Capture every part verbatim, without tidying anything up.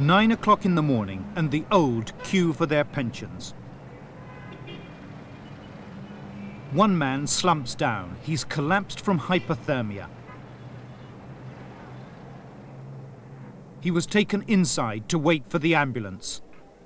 Nine o'clock in the morning and the old queue for their pensions. One man slumps down. He's collapsed from hypothermia. He was taken inside to wait for the ambulance.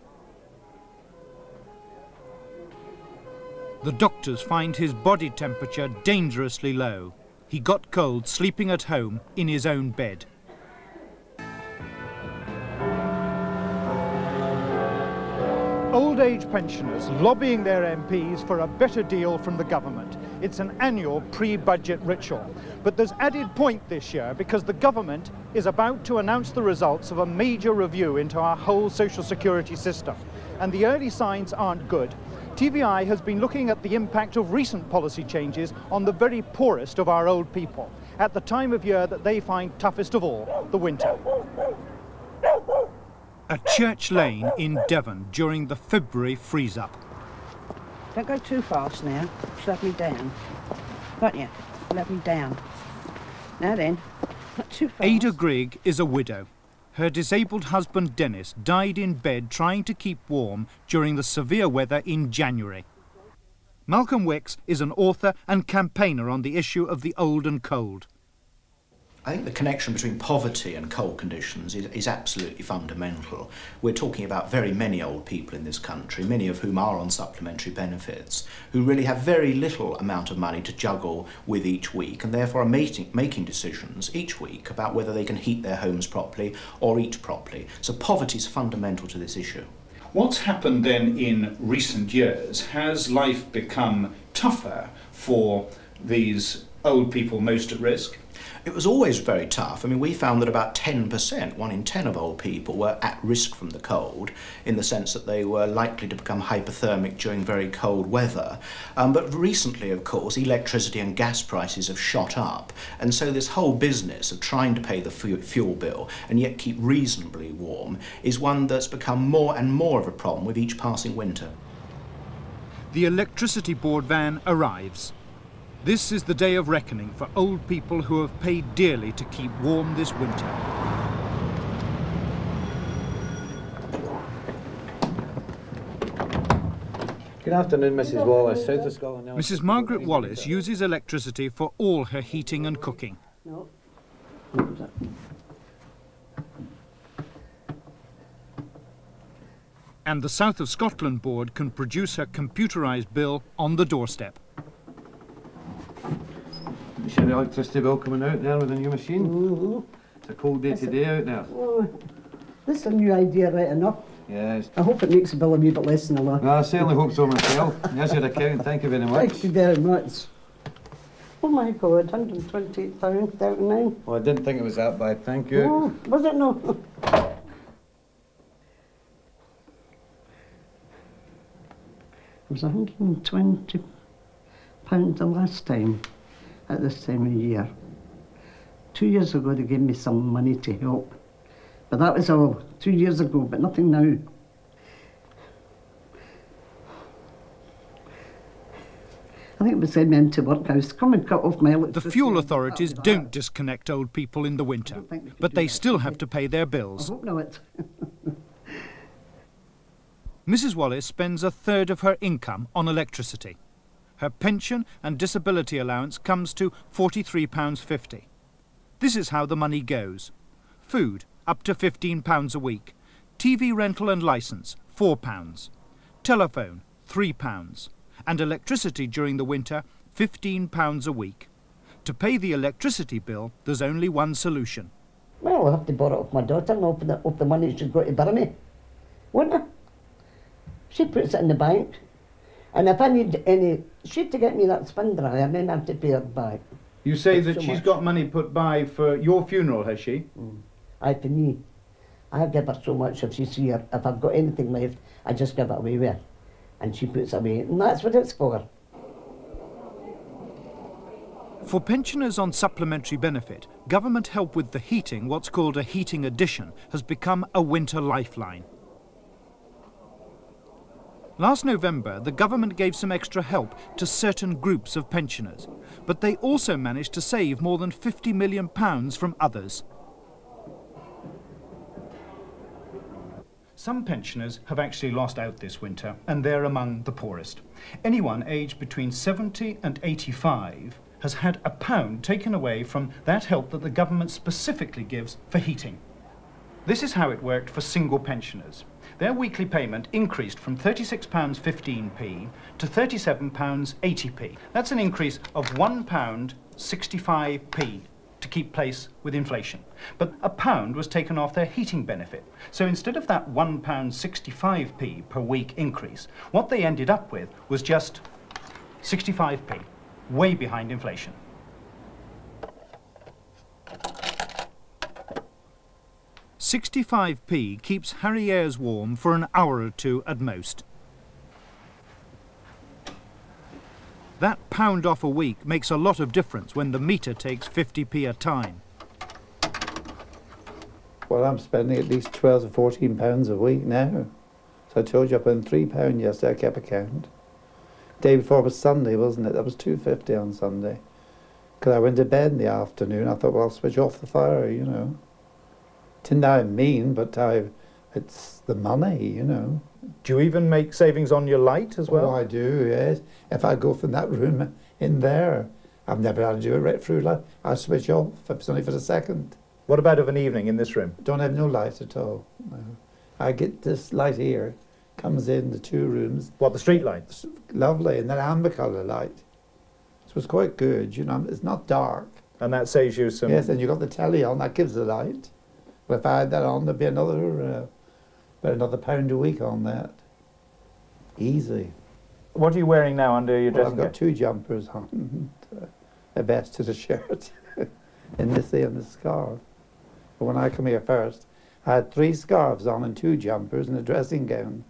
The doctors find his body temperature dangerously low. He got cold sleeping at home in his own bed. Old age pensioners lobbying their M Ps for a better deal from the government. It's an annual pre-budget ritual. But there's added point this year because the government is about to announce the results of a major review into our whole social security system. And the early signs aren't good. T V I has been looking at the impact of recent policy changes on the very poorest of our old people, at the time of year that they find toughest of all, the winter. A church lane in Devon during the February freeze-up. Don't go too fast now. Let me down. Got you? Let me down. Now then, not too fast. Ada Grigg is a widow. Her disabled husband Dennis died in bed trying to keep warm during the severe weather in January. Malcolm Wicks is an author and campaigner on the issue of the old and cold. I think the connection between poverty and cold conditions is, is absolutely fundamental. We're talking about very many old people in this country, many of whom are on supplementary benefits, who really have very little amount of money to juggle with each week and therefore are making, making decisions each week about whether they can heat their homes properly or eat properly. So poverty is fundamental to this issue. What's happened then in recent years? Has life become tougher for these old people most at risk? It was always very tough. I mean, we found that about ten percent, one in ten of old people were at risk from the cold, in the sense that they were likely to become hypothermic during very cold weather. Um, but recently, of course, electricity and gas prices have shot up, and so this whole business of trying to pay the fu fuel bill and yet keep reasonably warm is one that's become more and more of a problem with each passing winter. The electricity board van arrives. This is the day of reckoning for old people who have paid dearly to keep warm this winter. Good afternoon, Missus Wallace, South of Scotland. Missus Margaret Wallace uses electricity for all her heating and cooking. No. And the South of Scotland board can produce her computerised bill on the doorstep. You see the electricity bill coming out there with the new machine? Mm-hmm. It's a cold day today out there. Oh, this is a new idea right enough. Yes. I hope it makes the bill a wee bit less than a lot. No, I certainly hope so myself. Yes, your accountant, thank you very much. Thank you very much. Oh my God, one hundred twenty-eight pounds thirty-nine. Well, I didn't think it was that bad, thank you. Oh, was it not? It was one hundred twenty pounds the last time, at this time of year. Two years ago they gave me some money to help. But that was all, two years ago, but nothing now. I think it was send me into workhouse. Come and cut off my electricity. The fuel authorities don't disconnect old people in the winter, but they still have to pay their bills. I hope not. Missus Wallace spends a third of her income on electricity. Her pension and disability allowance comes to forty-three pounds fifty. This is how the money goes. Food, up to fifteen pounds a week. T V rental and licence, four pounds. Telephone, three pounds. And electricity during the winter, fifteen pounds a week. To pay the electricity bill, there's only one solution. Well, I'll have to borrow it off my daughter and off the, off the money she's got to bury me. Wouldn't I? She puts it in the bank. And if I need any, she'd to get me that spin dryer and then I have to pay her back. You say It's that so she's much. got money put by for your funeral, has she? Mm. Aye, for me. I give her so much if she's here. If I've got anything left, I just give it away with her. And she puts it away, and that's what it's for. For pensioners on supplementary benefit, government help with the heating, what's called a heating addition, has become a winter lifeline. Last November, the government gave some extra help to certain groups of pensioners, but they also managed to save more than fifty million pounds from others. Some pensioners have actually lost out this winter, and they're among the poorest. Anyone aged between seventy and eighty-five has had a pound taken away from that help that the government specifically gives for heating. This is how it worked for single pensioners. Their weekly payment increased from thirty-six pounds fifteen p to thirty-seven pounds eighty p. That's an increase of one pound sixty-five p to keep pace with inflation. But a pound was taken off their heating benefit. So instead of that one pound sixty-five p per week increase, what they ended up with was just sixty-five p, way behind inflation. sixty-five p keeps Harry Ayres warm for an hour or two at most. That pound off a week makes a lot of difference when the meter takes fifty p a time. Well, I'm spending at least twelve to fourteen pounds a week now. So I told you I put in three pounds yesterday, I kept a count. Day before was Sunday, wasn't it? That was two fifty on Sunday. Because I went to bed in the afternoon, I thought, well, I'll switch off the fire, you know. Didn't I mean, but I, it's the money, you know. Do you even make savings on your light as well? Oh, I do, yes. If I go from that room in there, I've never had to do it right through light. I switch off if it's only for a second. What about of an evening in this room? Don't have no light at all. No. I get this light here, comes in the two rooms. What, the street light? It's lovely, and then amber colour light. So it's quite good, you know. It's not dark. And that saves you some... Yes, and you've got the telly on, that gives the light. But if I had that on, there'd be another, uh, about another pound a week on that. Easy. What are you wearing now under your Well, dressing I've got gown? two jumpers on, and, uh, a vest and a shirt, and this and the scarf. But when I come here first, I had three scarves on and two jumpers and a dressing gown.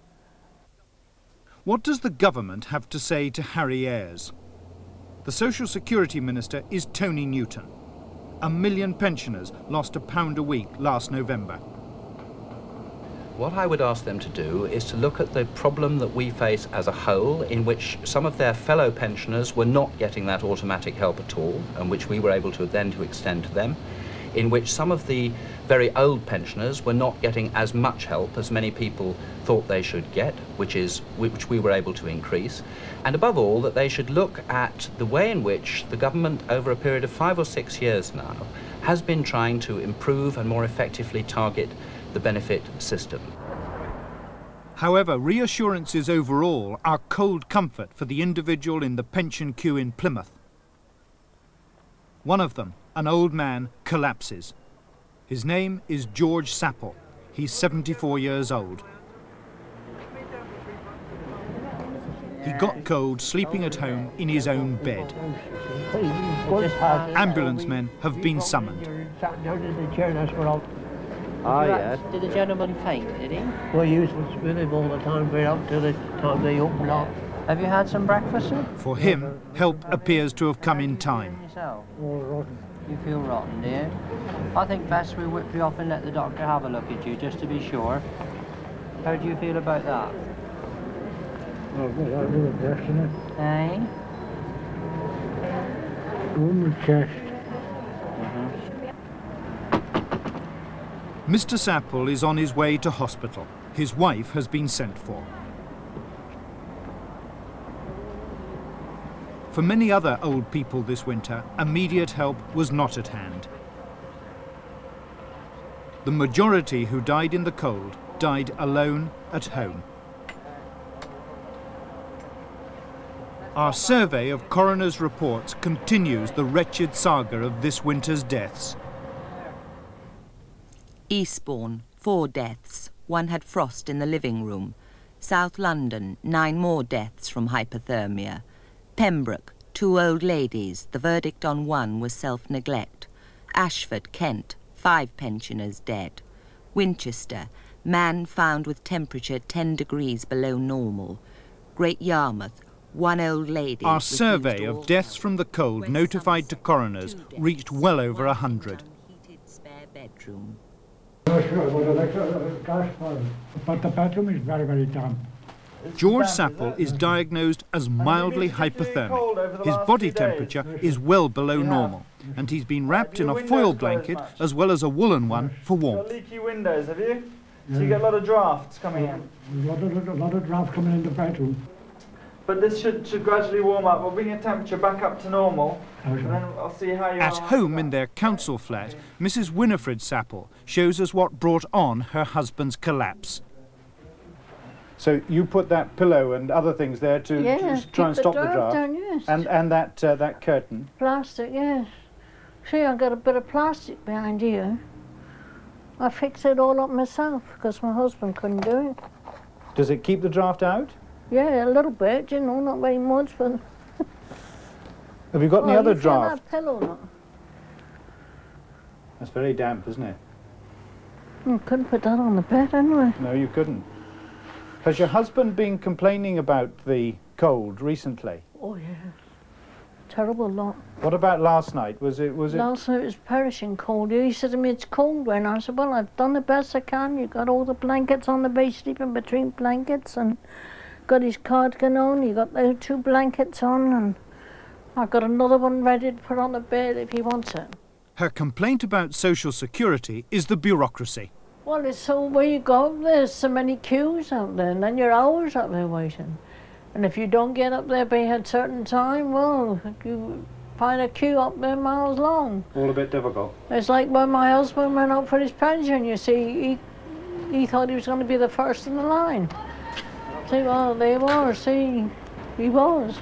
What does the government have to say to Harry Ayres? The Social Security Minister is Tony Newton. A million pensioners lost a pound a week last November. What I would ask them to do is to look at the problem that we face as a whole, in which some of their fellow pensioners were not getting that automatic help at all, and which we were able to then to extend to them, in which some of the very old pensioners were not getting as much help as many people thought they should get, which is which we were able to increase, and above all that they should look at the way in which the government over a period of five or six years now has been trying to improve and more effectively target the benefit system. However, reassurances overall are cold comfort for the individual in the pension queue in Plymouth. One of them, an old man, collapses. His name is George Sapple. He's seventy-four years old. He got cold sleeping at home in his own bed. Ambulance men have been summoned. Oh, yes. Did the gentleman faint, did he? Well, he was with him all the time, right up to the time they opened up. Have you had some breakfast, sir? For him, help appears to have come in time. Yourself? All rotten. You feel rotten, do you? I think best we whip you off and let the doctor have a look at you, just to be sure. How do you feel about that? Oh, good, I'll do the best in it. Eh? On the chest. Mister Sapple is on his way to hospital. His wife has been sent for. For many other old people this winter, immediate help was not at hand. The majority who died in the cold died alone at home. Our survey of coroner's reports continues the wretched saga of this winter's deaths. Eastbourne, four deaths. One had frost in the living room. South London, nine more deaths from hypothermia. Pembroke, two old ladies. The verdict on one was self-neglect. Ashford, Kent, five pensioners dead. Winchester, man found with temperature ten degrees below normal. Great Yarmouth, one old lady. Our survey of deaths from the cold notified to coroners reached well over a hundred. Heated spare bedroom. But the bathroom is very, very damp. George Sapple is diagnosed as mildly hypothermic. His body temperature is well below normal, and he's been wrapped in a foil blanket as well as a woolen one for warmth. Leaky windows, have you? So you get a lot of drafts coming in? A lot of, a lot of draft coming in the bedroom. But this should, should gradually warm up. We'll bring your temperature back up to normal, and then I'll see how you At are. home in their council flat, Missus Winifred Sapple shows us what brought on her husband's collapse. So you put that pillow and other things there to, yes, to try and stop the draft, down, yes. and and that uh, that curtain. Plastic, yes. See, I got a bit of plastic behind here. I fixed it all up myself because my husband couldn't do it. Does it keep the draft out? Yeah, a little bit, you know, not very much, but. Have you got oh, any other you feel draft? That pillow, look. That's very damp, isn't it? I couldn't put that on the bed anyway. No, you couldn't. Has your husband been complaining about the cold recently? Oh, yeah. Terrible lot. What about last night? Was it, was it? Last night it was perishing cold. He said to me, it's cold when I said, well, I've done the best I can. You got all the blankets on the bed, sleeping between blankets, and got his cardigan on. You got those two blankets on, and I've got another one ready to put on the bed if he wants it. Her complaint about social security is the bureaucracy. Well, it's so where you go, there's so many queues out there, and then you're hours up there waiting. And if you don't get up there by a certain time, well, you find a queue up there miles long. All a bit difficult. It's like when my husband went out for his pension, you see, he, he thought he was going to be the first in the line. See, well, they were, see, he was.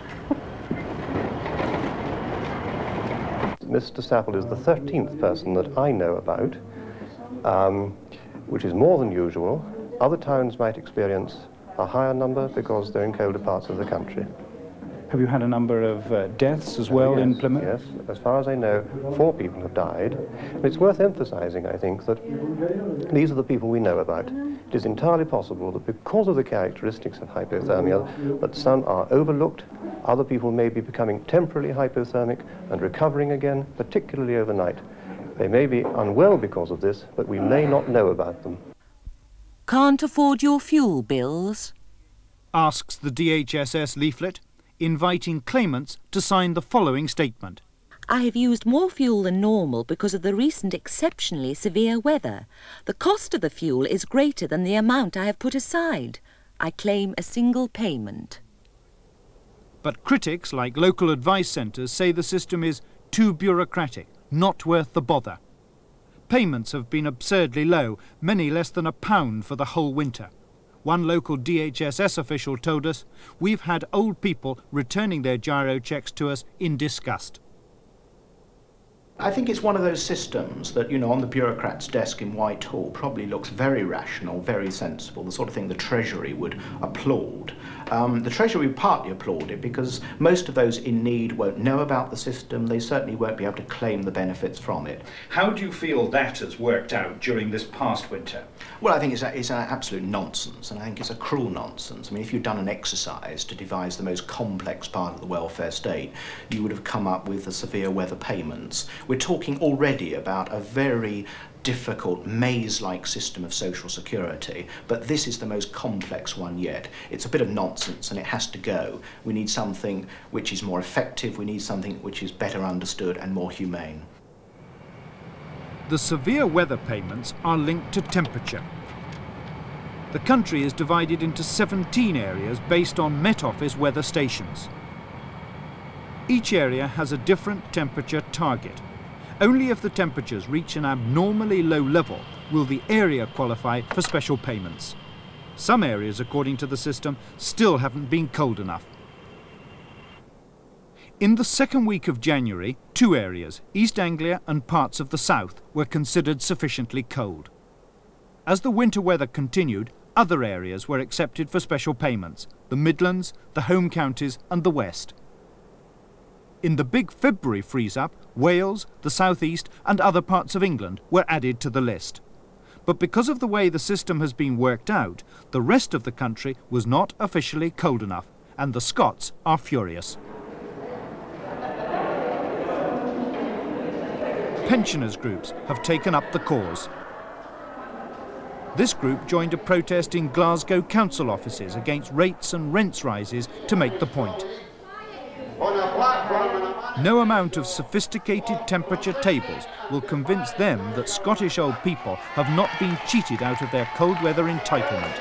Mister Sapple is the thirteenth person that I know about, um, which is more than usual. Other towns might experience a higher number because they're in colder parts of the country. Have you had a number of uh, deaths as well uh, yes, in Plymouth? Yes, as far as I know, four people have died. And it's worth emphasising, I think, that these are the people we know about. It is entirely possible that because of the characteristics of hypothermia, that some are overlooked, other people may be becoming temporarily hypothermic and recovering again, particularly overnight. They may be unwell because of this, but we may not know about them. Can't afford your fuel bills? Asks the D H S S leaflet, inviting claimants to sign the following statement. I have used more fuel than normal because of the recent exceptionally severe weather. The cost of the fuel is greater than the amount I have put aside. I claim a single payment. But critics, like local advice centres, say the system is too bureaucratic, not worth the bother. Payments have been absurdly low, many less than a pound for the whole winter. One local D H S S official told us, we've had old people returning their gyro cheques to us in disgust. I think it's one of those systems that, you know, on the bureaucrat's desk in Whitehall probably looks very rational, very sensible, the sort of thing the Treasury would applaud. Um, the Treasury would partly applaud it because most of those in need won't know about the system. They certainly won't be able to claim the benefits from it. How do you feel that has worked out during this past winter? Well, I think it's, a, it's an absolute nonsense, and I think it's a cruel nonsense. I mean, if you'd done an exercise to devise the most complex part of the welfare state, you would have come up with the severe weather payments. We're talking already about a very difficult, maze-like system of social security, but this is the most complex one yet. It's a bit of nonsense and it has to go. We need something which is more effective, we need something which is better understood and more humane. The severe weather payments are linked to temperature. The country is divided into seventeen areas based on Met Office weather stations. Each area has a different temperature target. Only if the temperatures reach an abnormally low level will the area qualify for special payments. Some areas, according to the system, still haven't been cold enough. In the second week of January, two areas, East Anglia and parts of the south, were considered sufficiently cold. As the winter weather continued, other areas were accepted for special payments, the Midlands, the home counties and the west. In the big February freeze-up, Wales, the South East and other parts of England were added to the list. But because of the way the system has been worked out, the rest of the country was not officially cold enough, and the Scots are furious. Pensioners' groups have taken up the cause. This group joined a protest in Glasgow council offices against rates and rents rises to make the point. On a platform and a No amount of sophisticated temperature tables will convince them that Scottish old people have not been cheated out of their cold weather entitlement.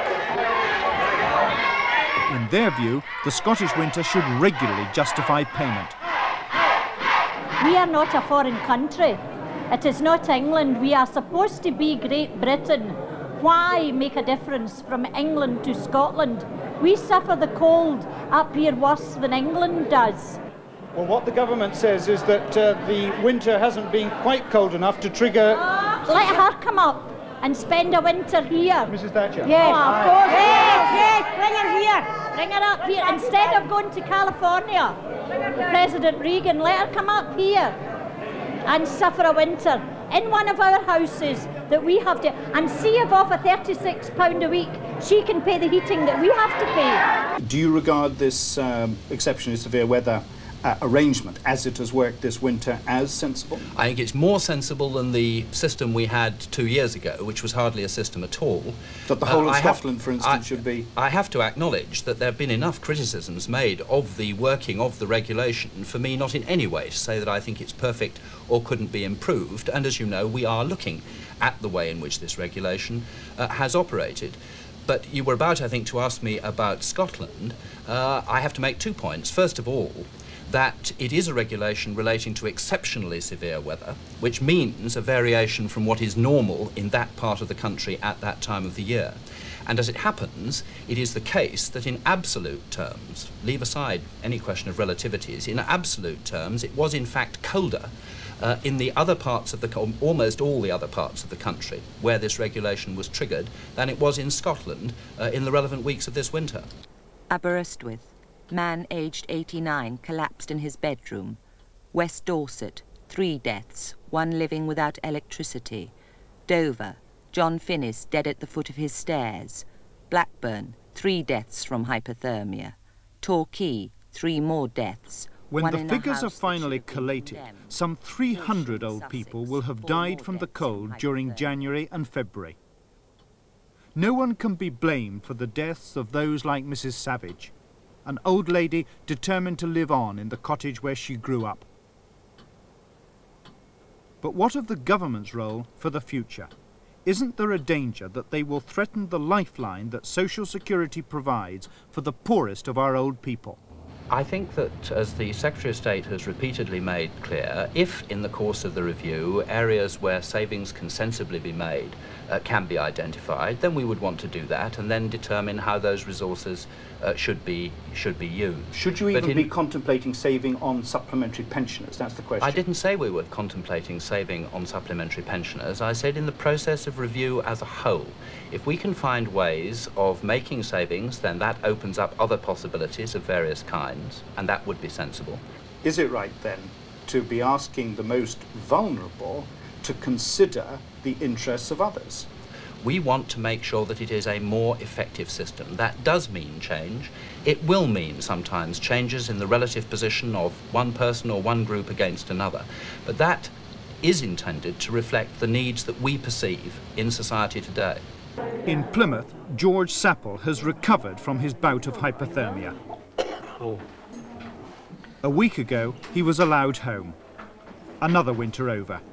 In their view, the Scottish winter should regularly justify payment. We are not a foreign country. It is not England. We are supposed to be Great Britain. Why make a difference from England to Scotland? We suffer the cold up here worse than England does. Well, what the government says is that uh, the winter hasn't been quite cold enough to trigger... Let her come up and spend a winter here. Missus Thatcher? Yes, oh, of course. Yes, yes, bring her here. Bring her up here. Instead of going to California, President Reagan, let her come up here and suffer a winter in one of our houses that we have to, and see if off a thirty-six pounds a week she can pay the heating that we have to pay. Do you regard this um, exceptionally severe weather Uh, arrangement, as it has worked this winter, as sensible? I think it's more sensible than the system we had two years ago, which was hardly a system at all. That the whole uh, of I Scotland, have, for instance, I, should be... I have to acknowledge that there have been enough criticisms made of the working of the regulation for me not in any way to say that I think it's perfect or couldn't be improved, and as you know, we are looking at the way in which this regulation uh, has operated. But you were about, I think, to ask me about Scotland. Uh, I have to make two points. First of all, that it is a regulation relating to exceptionally severe weather, which means a variation from what is normal in that part of the country at that time of the year. And as it happens, it is the case that in absolute terms, leave aside any question of relativities, in absolute terms it was in fact colder uh, in the other parts of the, almost all the other parts of the country where this regulation was triggered than it was in Scotland uh, in the relevant weeks of this winter. Aberystwyth. Man aged eighty-nine collapsed in his bedroom. West Dorset, three deaths, one living without electricity. Dover, John Finnis dead at the foot of his stairs. Blackburn, three deaths from hypothermia. Torquay, three more deaths. When the figures are finally collated, some three hundred old people will have died from the cold during January and February. No one can be blamed for the deaths of those like Missus Savage, an old lady determined to live on in the cottage where she grew up. But what of the government's role for the future? Isn't there a danger that they will threaten the lifeline that Social Security provides for the poorest of our old people? I think that, as the Secretary of State has repeatedly made clear, if in the course of the review areas where savings can sensibly be made uh, can be identified, then we would want to do that and then determine how those resources uh, should be should be used. Should you even be contemplating saving on supplementary pensioners? That's the question. I didn't say we were contemplating saving on supplementary pensioners. I said in the process of review as a whole. If we can find ways of making savings, then that opens up other possibilities of various kinds, and that would be sensible. Is it right, then, to be asking the most vulnerable to consider the interests of others? We want to make sure that it is a more effective system. That does mean change. It will mean sometimes changes in the relative position of one person or one group against another, but that is intended to reflect the needs that we perceive in society today. In Plymouth, George Sapple has recovered from his bout of hypothermia. Oh. A week ago, he was allowed home. Another winter over.